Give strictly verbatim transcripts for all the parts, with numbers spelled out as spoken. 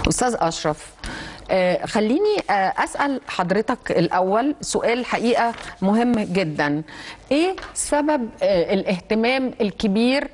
أستاذ أشرف، آه خليني آه أسأل حضرتك الأول سؤال حقيقة مهم جدا. إيه سبب آه الاهتمام الكبير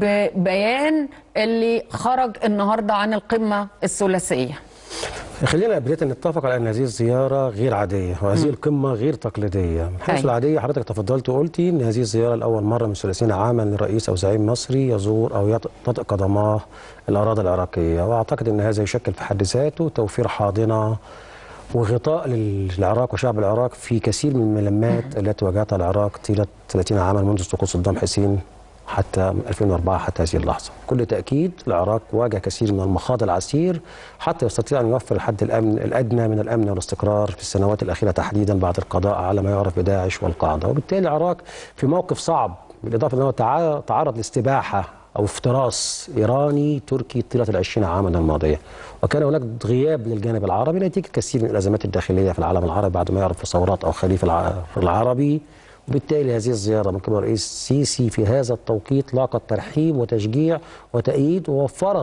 ببيان اللي خرج النهاردة عن القمة الثلاثية؟ خلينا بداية نتفق على أن هذه الزيارة غير عادية وهذه القمة غير تقليدية. من حيث العادية حضرتك تفضلت وقلتي أن هذه الزيارة لأول مرة من ثلاثين عاما لرئيس أو زعيم مصري يزور أو يطأ قدماه الأراضي العراقية، وأعتقد أن هذا يشكل في حد ذاته توفير حاضنة وغطاء للعراق وشعب العراق في كثير من الملمات التي واجهتها العراق طيلة ثلاثين عاما منذ سقوط صدام حسين حتى ألفين وأربعة حتى هذه اللحظة. بكل تأكيد العراق واجه كثير من المخاض العسير حتى يستطيع أن يوفر الحد الأمن الأدنى من الأمن والاستقرار في السنوات الأخيرة تحديدا بعد القضاء على ما يعرف بداعش والقاعدة، وبالتالي العراق في موقف صعب، بالإضافة أنه تعرض لاستباحة أو افتراس إيراني تركي طيلة العشرين عاما الماضية، وكان هناك غياب للجانب العربي نتيجة كثير من الأزمات الداخلية في العالم العربي بعد ما يعرف ثورات أو خليف العربي. وبالتالي هذه الزيارة من قبل الرئيس السيسي في هذا التوقيت لاقت ترحيب وتشجيع وتأييد، ووفرت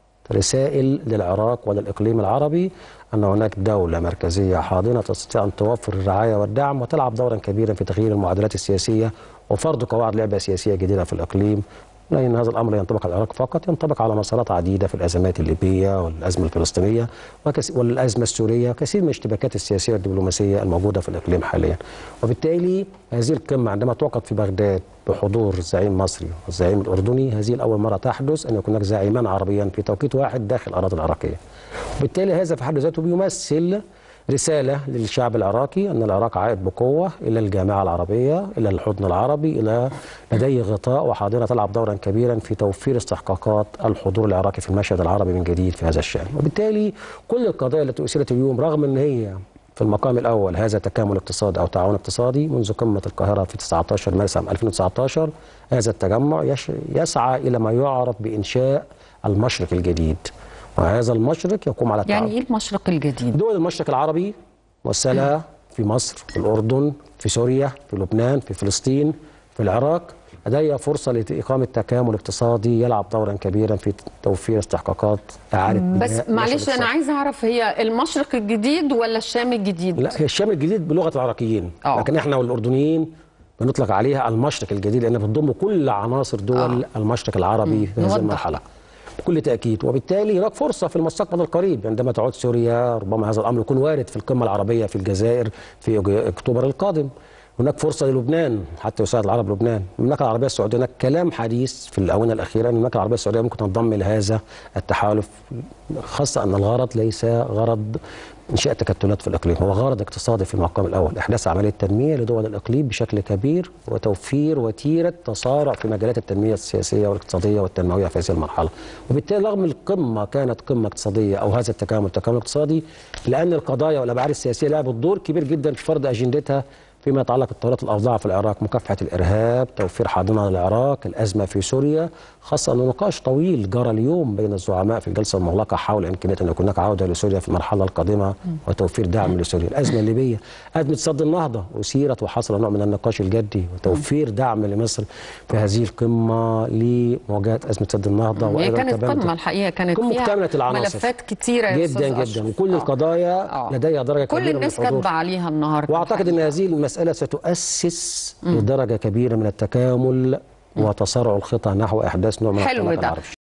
رسائل للعراق وللإقليم العربي أن هناك دولة مركزية حاضنة تستطيع أن توفر الرعاية والدعم وتلعب دورا كبيرا في تغيير المعادلات السياسية وفرض قواعد لعبة سياسية جديدة في الإقليم. لأن هذا الأمر ينطبق على العراق فقط، ينطبق على مسارات عديدة في الأزمات الليبية والأزمة الفلسطينية والأزمة السورية وكثير من الاشتباكات السياسية والدبلوماسية الموجودة في الإقليم حاليا. وبالتالي هذه القمة عندما تعقد في بغداد بحضور الزعيم المصري والزعيم الأردني، هذه الأول مرة تحدث أن يكون هناك زعيمان عربيان في توقيت واحد داخل الأراضي العراقية. وبالتالي هذا في حد ذاته بيمثل رسالة للشعب العراقي أن العراق عائد بقوة إلى الجامعة العربية، إلى الحضن العربي، إلى لديه غطاء وحاضنة تلعب دورا كبيرا في توفير استحقاقات الحضور العراقي في المشهد العربي من جديد في هذا الشأن. وبالتالي كل القضايا التي أثيرت اليوم رغم أن هي في المقام الأول هذا تكامل اقتصادي أو تعاون اقتصادي منذ قمة القاهرة في تسعة عشر مارس عام ألفين وتسعة عشر، هذا التجمع يسعى إلى ما يعرف بإنشاء المشرق الجديد، وهذا المشرق يقوم على يعني ايه المشرق الجديد؟ دول المشرق العربي ممثلة في مصر، في الأردن، في سوريا، في لبنان، في فلسطين، في العراق، لديها فرصة لإقامة تكامل اقتصادي يلعب دورا كبيرا في توفير استحقاقات إعادة بناء. بس معلش أنا عايزة أعرف، هي المشرق الجديد ولا الشام الجديد؟ لا، هي الشام الجديد بلغة العراقيين، أوه. لكن احنا والأردنيين بنطلق عليها المشرق الجديد لأنها بتضم كل عناصر دول أوه. المشرق العربي في هذه المرحلة بكل تأكيد. وبالتالي هناك فرصة في المستقبل القريب عندما تعود سوريا، ربما هذا الأمر يكون وارد في القمة العربية في الجزائر في أكتوبر القادم. هناك فرصة للبنان حتى يساعد العرب لبنان. المملكة العربية السعودية هناك كلام حديث في الآونة الأخيرة أن المملكة العربية السعودية ممكن تنضم لهذا التحالف، خاصة أن الغرض ليس غرض إنشاء تكتلات في الإقليم، هو غرض اقتصادي في المقام الأول، إحداث عملية تنمية لدول الإقليم بشكل كبير وتوفير وتيرة تصارع في مجالات التنمية السياسية والاقتصادية والتنموية في هذه المرحلة. وبالتالي رغم القمة كانت قمة اقتصادية أو هذا التكامل تكامل اقتصادي، لأن القضايا والأبعاد السياسية لعبت دور كبير جدا في فرض أجندتها فيما يتعلق بتطورات الأوضاع في العراق، مكافحة الإرهاب، توفير حاضنة للعراق، الأزمة في سوريا، خاصة أن نقاش طويل جرى اليوم بين الزعماء في الجلسة المغلقة حول إمكانية أن يكون هناك عودة لسوريا في المرحلة القادمة وتوفير دعم لسوريا. الأزمة الليبية، أزمة سد النهضة أثيرت وحصل نوع من النقاش الجدي وتوفير دعم لمصر في هذه القمة لمواجهة أزمة سد النهضة. هي كانت قمة الحقيقة كانت فيها ملفات كتيرة جدا جدا وكل أوه. القضايا أوه. لديها درجة كبيرة كل الناس كاتبة عليها النهارده، وأعتقد أن هذه المسألة ستؤسس لدرجة كبيرة من التكامل وتصارع الخطى نحو إحداث نوع من الطلاق العربي.